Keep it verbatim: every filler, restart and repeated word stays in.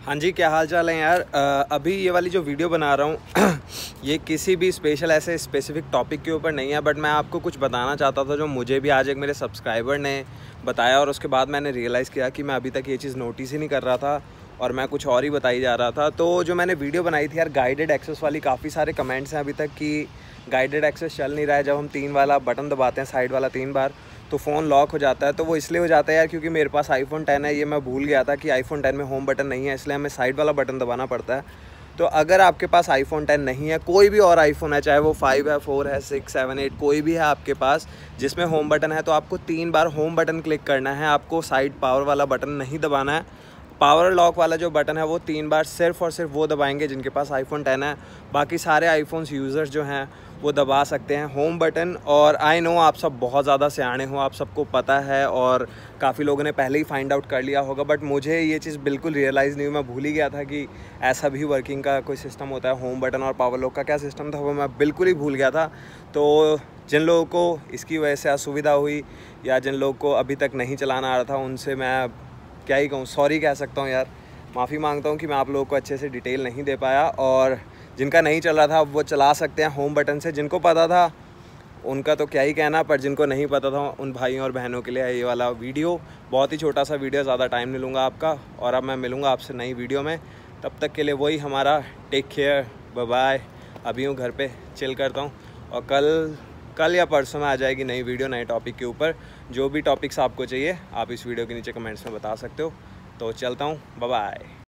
हाँ जी, क्या हाल चाल है यार। अ, अभी ये वाली जो वीडियो बना रहा हूँ ये किसी भी स्पेशल ऐसे स्पेसिफिक टॉपिक के ऊपर नहीं है, बट मैं आपको कुछ बताना चाहता था जो मुझे भी आज एक मेरे सब्सक्राइबर ने बताया और उसके बाद मैंने रियलाइज़ किया कि मैं अभी तक ये चीज़ नोटिस ही नहीं कर रहा था और मैं कुछ और ही बताई जा रहा था। तो जो मैंने वीडियो बनाई थी यार गाइडेड एक्सेस वाली, काफ़ी सारे कमेंट्स हैं अभी तक कि गाइडेड एक्सेस चल नहीं रहा है। जब हम तीन वाला बटन दबाते हैं, साइड वाला तीन बार, तो फ़ोन लॉक हो जाता है। तो वो इसलिए हो जाता है यार क्योंकि मेरे पास आईफोन टेन है। ये मैं भूल गया था कि आईफोन टेन में होम बटन नहीं है, इसलिए हमें साइड वाला बटन दबाना पड़ता है। तो अगर आपके पास आईफोन टेन नहीं है, कोई भी और आईफोन है, चाहे वो फाइव है, फोर है, सिक्स, सेवन, एट, कोई भी है आपके पास जिसमें होम बटन है, तो आपको तीन बार होम बटन क्लिक करना है। आपको साइड पावर वाला बटन नहीं दबाना है। पावर लॉक वाला जो बटन है वो तीन बार सिर्फ और सिर्फ वो दबाएंगे जिनके पास आईफोन टेन है। बाकी सारे आईफोन्स यूज़र्स जो हैं वो दबा सकते हैं होम बटन। और आई नो आप सब बहुत ज़्यादा सियाने हो, आप सबको पता है और काफ़ी लोगों ने पहले ही फाइंड आउट कर लिया होगा, बट मुझे ये चीज़ बिल्कुल रियलाइज़ नहीं हुई। मैं भूल ही गया था कि ऐसा भी वर्किंग का कोई सिस्टम होता है। होम बटन और पावर लॉक का क्या सिस्टम था वो मैं बिल्कुल ही भूल गया था। तो जिन लोगों को इसकी वजह से असुविधा हुई या जिन लोगों को अभी तक नहीं चलाना आ रहा था, उनसे मैं क्या ही कहूँ, सॉरी कह सकता हूँ यार। माफ़ी मांगता हूँ कि मैं आप लोगों को अच्छे से डिटेल नहीं दे पाया। और जिनका नहीं चल रहा था वो चला सकते हैं होम बटन से। जिनको पता था उनका तो क्या ही कहना, पर जिनको नहीं पता था उन भाइयों और बहनों के लिए ये वाला वीडियो। बहुत ही छोटा सा वीडियो, ज़्यादा टाइम नहीं लूँगा आपका। और अब मैं मिलूँगा आपसे नई वीडियो में। तब तक के लिए वही हमारा टेक केयर, बाय बाय। अभी हूँ घर पे, चिल करता हूँ और कल कल या परसों में आ जाएगी नई वीडियो नए टॉपिक के ऊपर। जो भी टॉपिक्स आपको चाहिए आप इस वीडियो के नीचे कमेंट्स में बता सकते हो। तो चलता हूँ, बाय बाय।